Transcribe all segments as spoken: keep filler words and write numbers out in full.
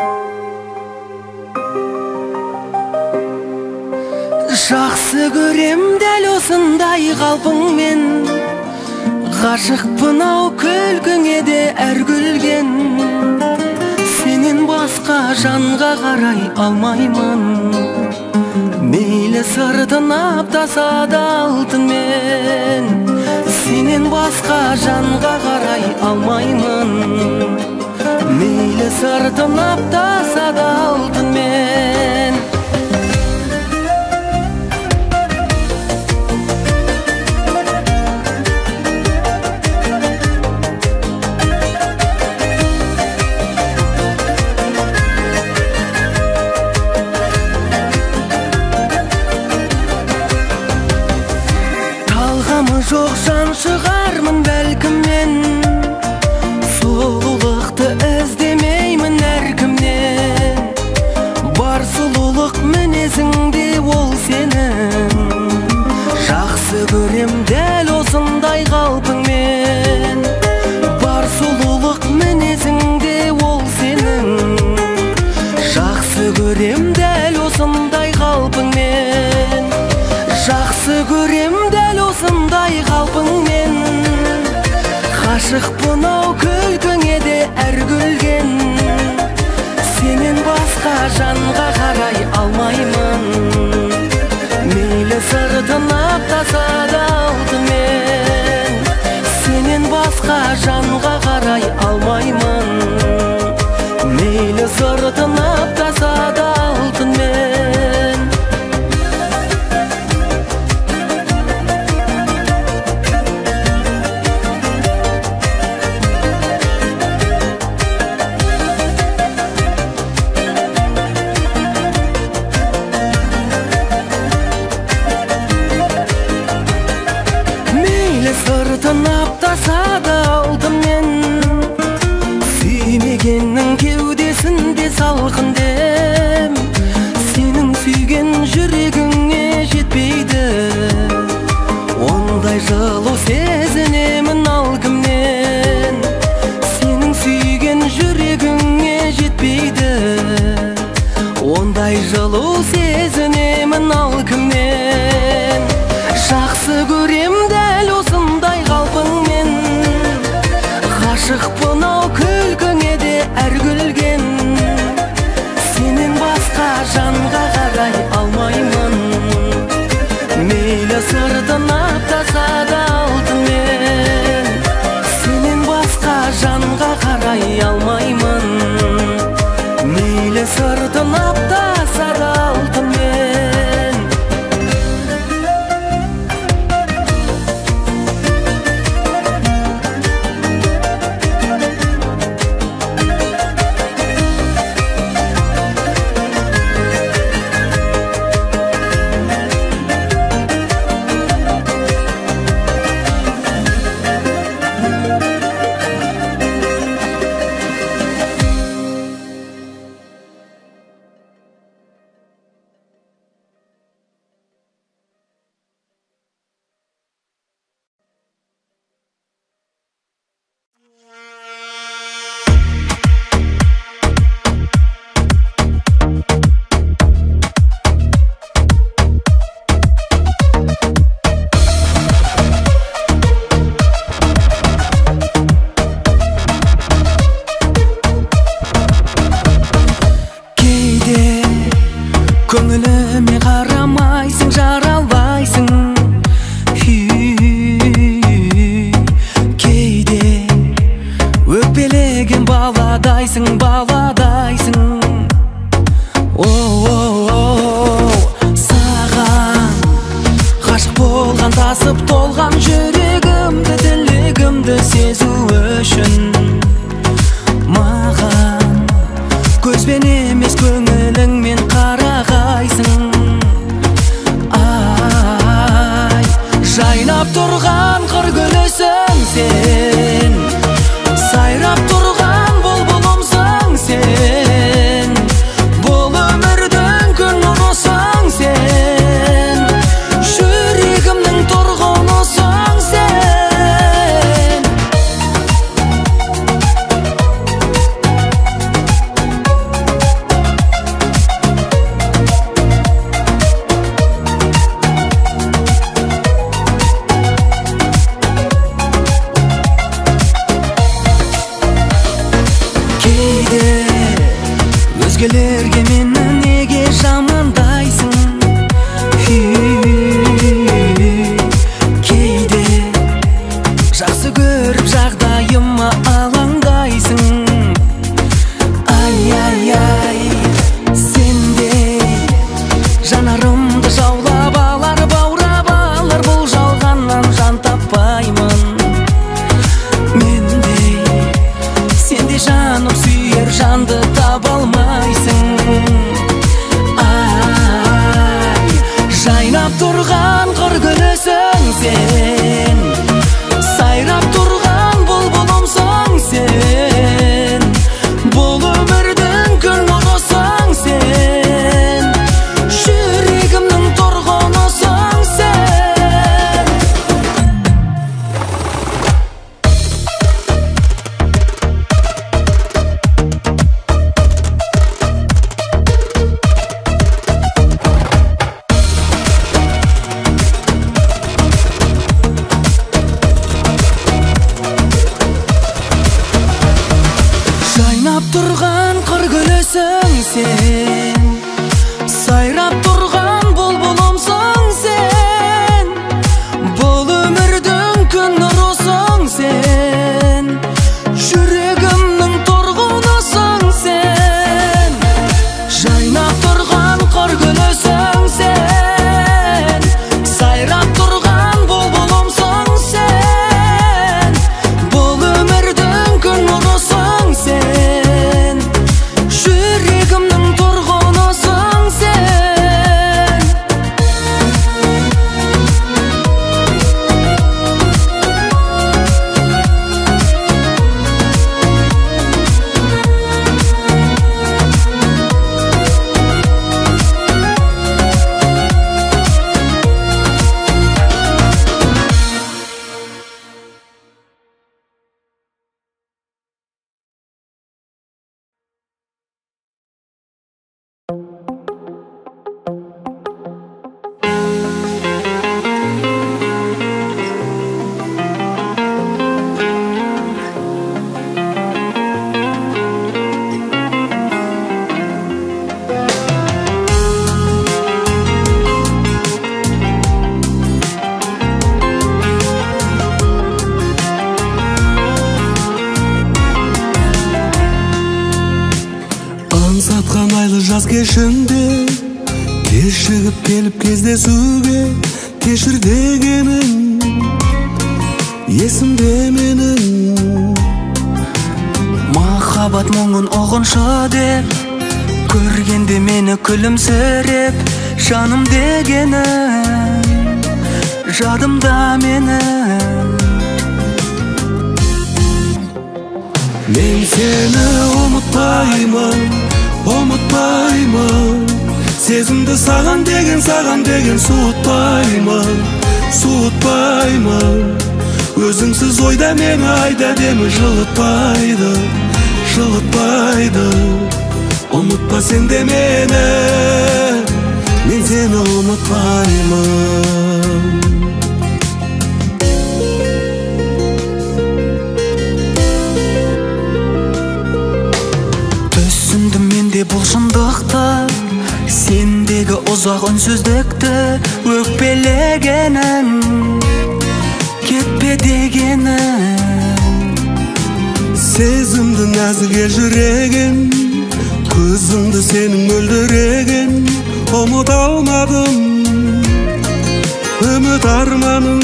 Жақсы көрем дәл осындай қалпыңмен, ғашықпын ау күлкіңе де әр күлген. Сенен басқа жанға қарай алмаймын, мейлі сыртын аптаса да алтынмен. Сенен басқа жанға қарай алмаймын, мейлі сыртын аптаса да алтынмен. Жоқ жан шығармын бәлкім мен, сұлулықты іздемеймін әркімнен. Бар сұлулық мінезіңде ол сенің, жақсы көрем дәл осындай қалпыңмен. Бар сұлулық мінезіңде ол сенің, жақсы көрем дәл осындай қалпыңмен. Жақсы көрем дәл осындай қалпыңмен, ғашықпын ау күлкіңе де әр күлген. Сенен басқа жанға қарай алмаймын, мейлі сыртын аптаса да алтынмен. Сенен басқа жанға қарай алмаймын, мейлі сыртын аптаса да алтынмен. Сыртын аптаса да алтынмен, сүймегеннің кеудесінде салқын дем. Сенің сүйген жүрегіңе жетпейді, ондай жылу сезінемін ал кімнен. Сенің сүйген жүрегіңе жетпейді, ондай жылу сезінемін ал кімнен. Жақсы көрем дәл осындай қалпыңмен, ғашықпын ау күлкіңе де әр күлген. Сенен басқа жанға қарай алмаймын, мейлі сыртын аптаса да алтынмен. Сенен басқа жанға қарай алмаймын, мейлі сыртын аптаса да алтынмен. Көңіліме қарамайсың, жаралбайсың. Кейде өкпелеген баладайсың, баладайсың. Оу, саған ғашық болған, тасып толған жүрегімді, тілегімді сезу үшін маған көзбен емес көңіліңмен қарағайсың. Ай, жайнап тұрған қыр гүлісің сен, сайрап тұрған бұлбұлымсың сен. Бұл өмірдің күн нұрысың сен, жүрегімнің тұрғынысың сен. Өзгелерге мені неге жамандайсың? Кейде жақсы көріп жағдайыма алаңдайсың. Ай-ай-ай, сендей жанарымды жаулап алар, баурап алар, бұл жалғаннан жан таппаймын. Мендей, сендей жаным сүйер жанды таба алмайсың. Ай, жайнап тұрған қыр гүлісің сен, сайрап тұрған бұлбұлымсың сен, бұл өмірдің күн нұрысың сен, жүрегімнің тұрғынысың сен. Жайнап тұрған қыр гүлісің сен, сайрап тұрған бұлбұлымсың сен, бұл өмірдің күн нұрысың сен, жүрегімнің тұрғынысың сен. Жайнап тұрған қыр гүлісің сен, сайрап тұрған бұлбұлымсың сен, бұл өмірдің күн нұрысың сен, жүрегімнің тұрғынысың сен. Аңсатқан айлы жаз кешінде кешігіп келіп кездесуге, кешір дегенің есімде менің. Махаббат мұңын ұғыншы деп, көргенде мені күлімсіреп, жаным дегенің жадымда менің. Мен сені ұмытпаймын, ұмытпаймын, сезімді саған деген, саған деген суытпаймын, суытпаймын. Өзіңсіз ойда мені айда демі жылытпайды, жылытпайды. Ұмытпа сен де мені, мен сені ұмытпаймын. Түсіндім менде бұл шындықты, сендегі ұзақ үнсіздікті, өкпелегенің кетпе дегенің. Сезімді нәзіге жүрегін, көзіңді сенің мөлдіреген. Ұмыт алмадым үміт арманым.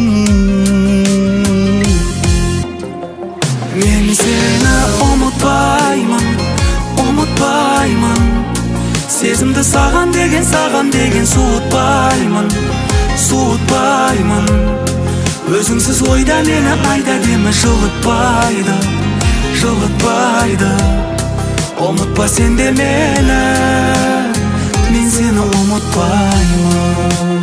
Мен сені ұмытпаймын, ұмытпаймын, сезімді саған деген, саған деген суытпаймын, суытпаймын. Өзіңсіз ойда мені айда демі жылытпайды, жылытпайды. Ұмытпа сен де мені, мен сені ұмытпаймын.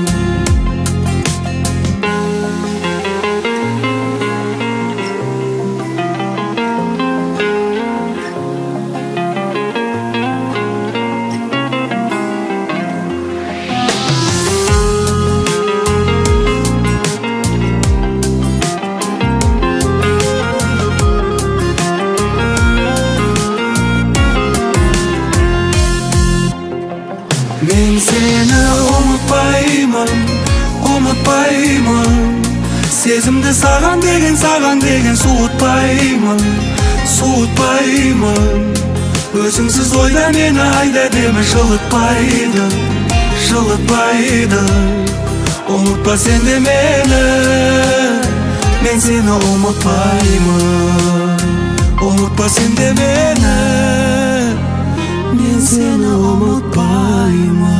суытпаймын. Сезімді саған деген, саған деген суытпаймын, суытпаймын. Өзіңсіз ойда мені айда демі жылытпайды, жылытпайды. Ұмытпа сен де мені, мен сені ұмытпаймын. Ұмытпа сен де мені, мен сені ұмытпаймын.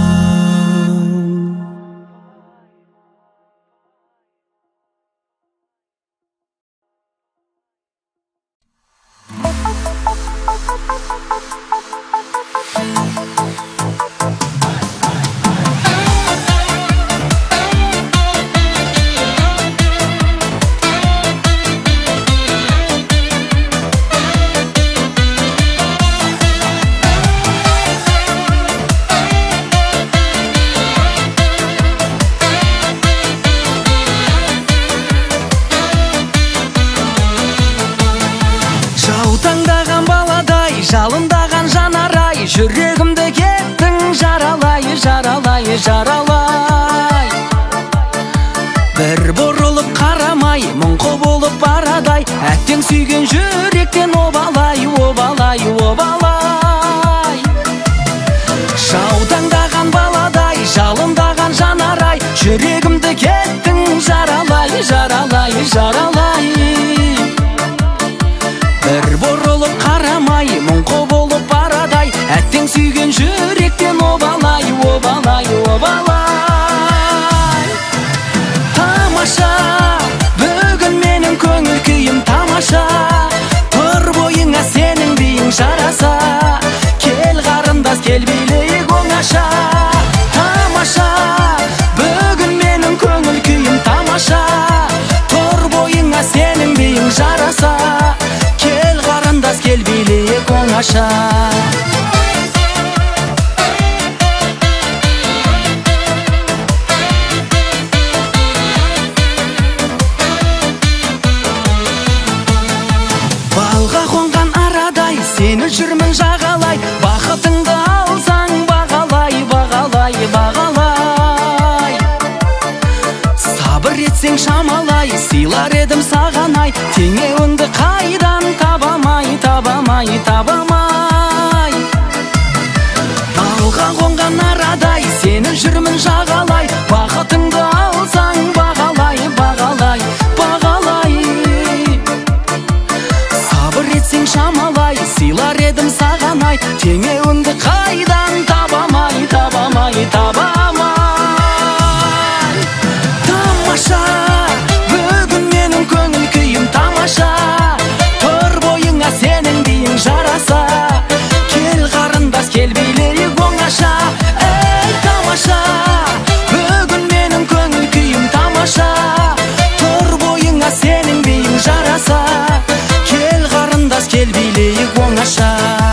Жалындаған жанарай, жүрегімді кеттің жаралай, жаралай, жаралай. Бір бұрылып қарамай, мұңқы болып барадай, әттең сүйген жүректен обалай, обалай, обалай. Жаутаңдаған баладай, жалындаған жанарай, жүрегімді кеттің жаралай, жаралай, жаралай. Бір бұрылып қарамай, мұңқы болып барадай, әттең сүйген жүректен обалай, обалай, обалай. Тамаша, бүгін менің көңіл күйім тамаша. Тұр бойыңа сенің биің жараса, кел қарындас, кел билейік оңаша. Тамаша, бүгін менің көңіл күйім тамаша. Тұр бойыңа сенің биің жараса, кел билейік оңаша. Балға қонған арадай, сені жүрмін жағалай, бақытыңды алсаң бағалай, бағалай, бағалай. Сабыр етсең шамалай, сыйлар едім сағанай, теңеуіңді қайдан табамай, табамай, табамай. Балға қонған арадай, сені жүрмін жағалай, бақытыңды алсаң бағалай, бағалай, бағалай. Сабыр етсең шамалай, сыйлар едім сағанай, теңеуіңді қайдан табамай, табамай, табамай. Тамаша, бүгін менің көңіл күйім тамаша. Тұр бойыңа сенің биің жараса, кел қарындас, кел билейік оңаша. Эй, тамаша, бүгін менің көңіл күйім тамаша. Тұр бойыңа сенің биің жараса, кел қарындас, кел билейік оңаша.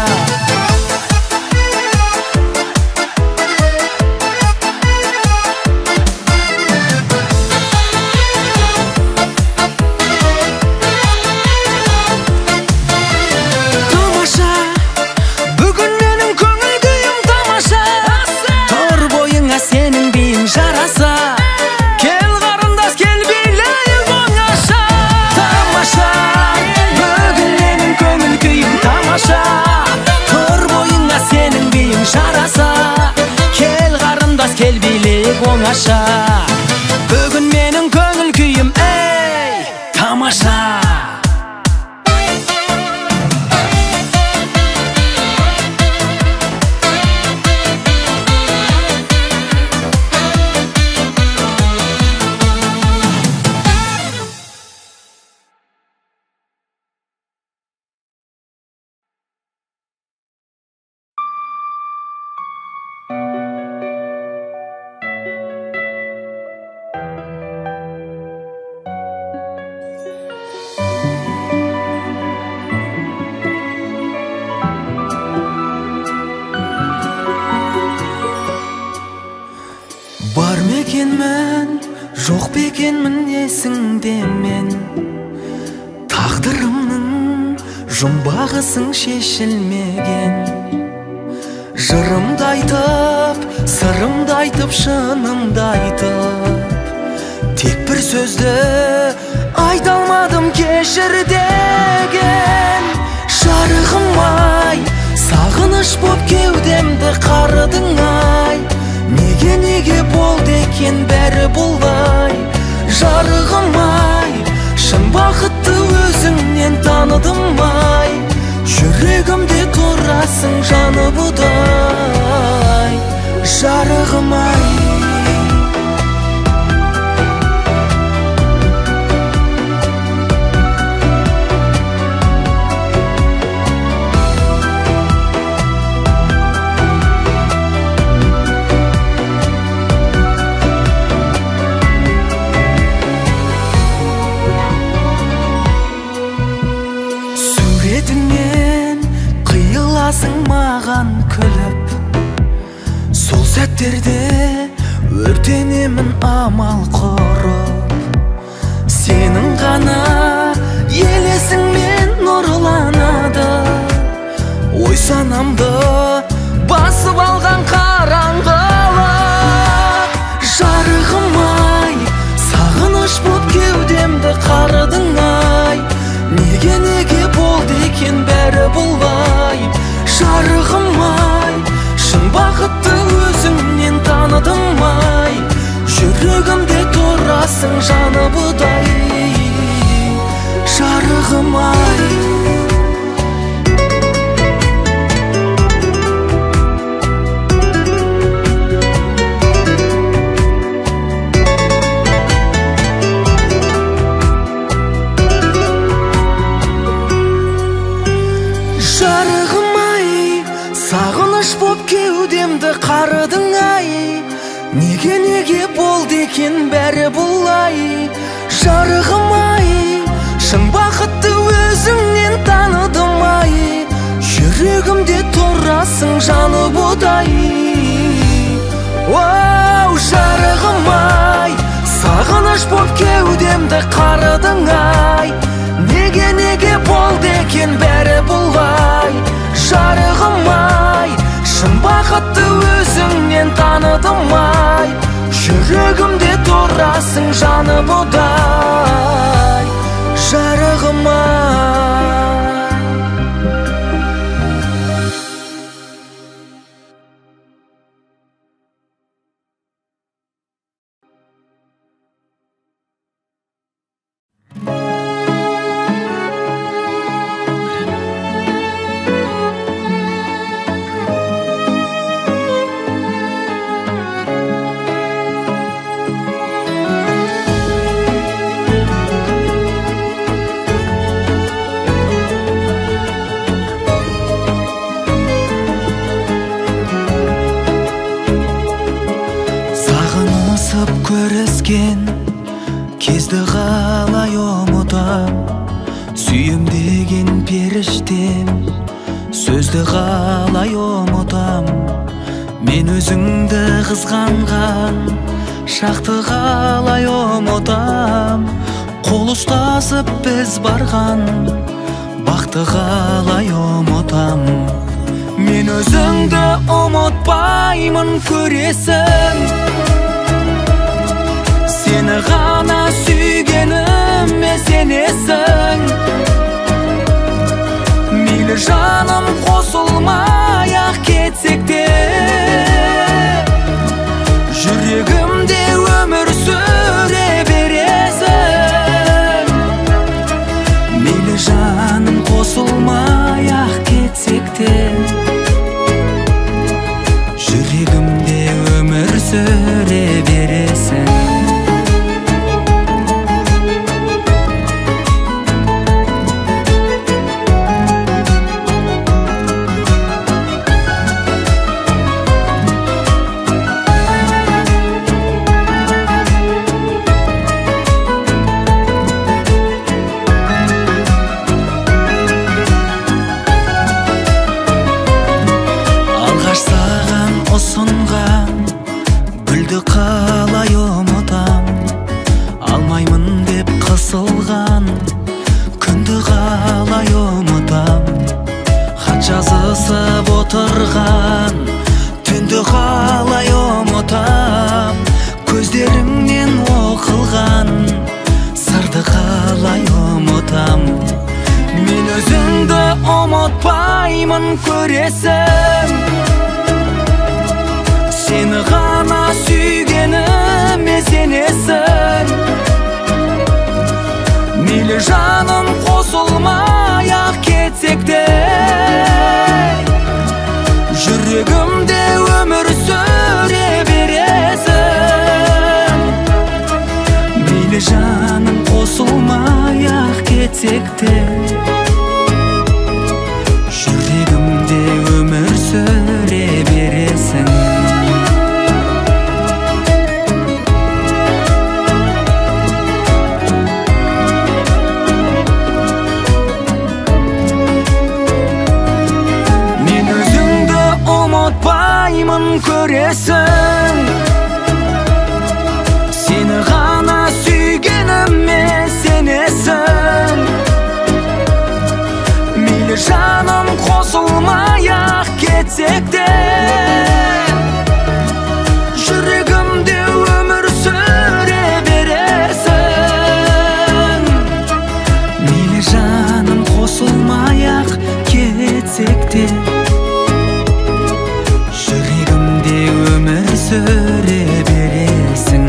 Оңаша, бүгін менің көңіл күйім, ей, тамаша. Бар мекенмін, жоқ бекенмін есіңде мен. Тағдырымның жұмбағысың шешілмеген. Жырымды айтып, сырымды айтып, шынымды айтып, сөзді айта алмадым кешір деген. Жарығым-ай, сағыныш боп кеудемді қарыдың-ай, неге неге болды екен бәрі бұлай. Жарығым-ай, шын бақытты өзіңнен таныдым-ай, жүрегімде тұрасың жаны бұдай. Жарығым-ай, маған күліп, сол сәттерде өртенемін амал құрып. Сенің ғана елесіңмен нұрланады ой санамды басып алған қараңғылық. Жарығым-ай, сағыныш боп кеудемді қарыдың-ай, неге неге болды екен бәрі бұлай. Жарығым-ай, шын бақытты өзіңнен таныдым-ай, жүрегімде тұрасың жаны бұдай. Жарығым-ай, сағыныш боп кеудемді қарыдың-ай, неге неге болды екен бәрі бұлай. Жарығым-ай, шын бақытты өзіңнен таныдым-ай, жүрегімде тұрасың жаны бұдай. Оу, жарығым-ай, сағыныш боп кеудемді қарыдың-ай, неге неге болды екен бәрі бұлай. Жарығым-ай, шын бақытты өзіңнен таныдым-ай, жүрегімде тұрасың жаны бұдай. Жарығым-ай, көріскен кезді қалай ұмытам, сүйем деген періштем сөзді қалай ұмытам. Мен өзіңді қызғанған шақты қалай ұмытам, қол ұстасып біз барған бақты қалай ұмытам. Мен өзіңді ұмытпаймын көресің, сені ғана сүйгеніме сенесің. Мейлі жаным қосылмай-ақ кетсек те, жүрегімде өмір сүре бересің. Мейлі жаным қосылмай-ақ кетсек те, жүрегімде өмір сүре бересің. Қалай ұмытам, алмаймын деп қысылған күнді қалай ұмытам. Хат жазысып отырған түнді қалай ұмытам, көздеріңнен оқылған баймын көресің. Сені ғана сүйгеніме сенесің. Мейлі жаным қосылмай-ақ кетсек те, жүрегімде өмір сүре бересің. Мейлі жаным қосылмай-ақ кетсек те, жүрегімде өмір сүре бересің. Баймын көресің. Сені ғана сүйгеніме сенесің. Мейлі жаным қосылмай-ақ кетсек те, жүрегімде өмір сүре бересің. Мейлі жаным қосылмай-ақ кетсек те, өмір сүре бересің.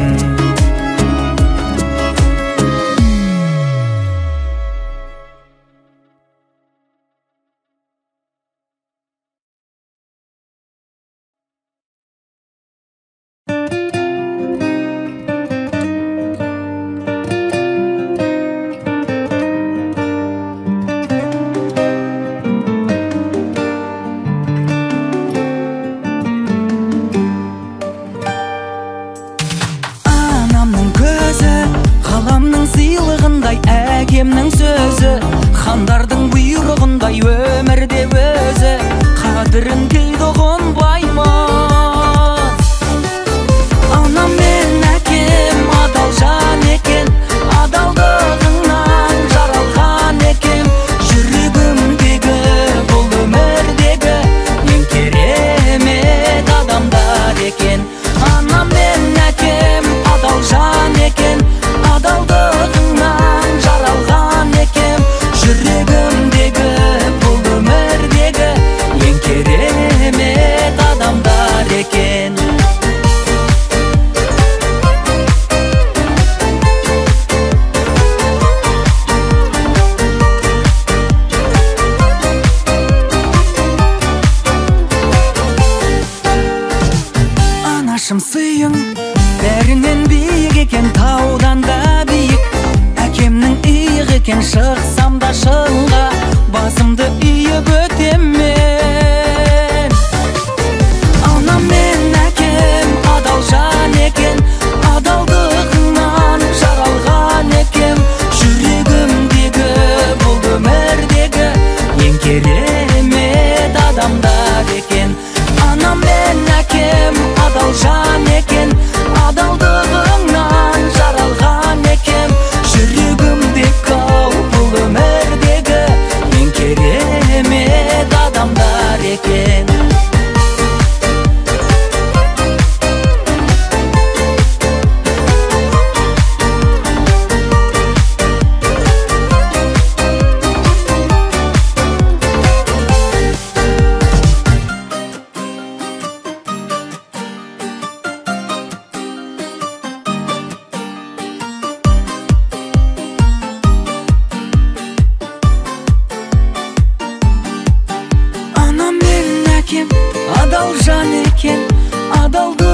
Әкемнің сөзі хандардың бұйрығындай, өмірде өзі қадірін дейді ұғынбаймыз. Анам мен әкем адал жан екен, адалдығыңнан жаралған екем. Жүрегімдегі бұл өмірдегі ең керемет адамдар екен. Анам мен әкем адал жан екен, адалдығыңнан жаралған екем. Жүрегімдегі бұл өмірдегі ең керемет адамдар екен. Анашым сыйың бәрінен биік екен, таудан да биік. Әкемнің иық екен, шықсам да шыңға басымды иіп өтем мен. Анам мен әкем адал жан екен, адалдығыңнан жаралған екем. Жүрегімдегі бұл өмірдегі ең керемет адамдар екен. Анам мен әкем адал жан екен, адалдығыңнан жаралған екем. Жүрегімдегі бұл өмірдегі ең керемет адамдар екен. Адал жан екен, адалдығыңнан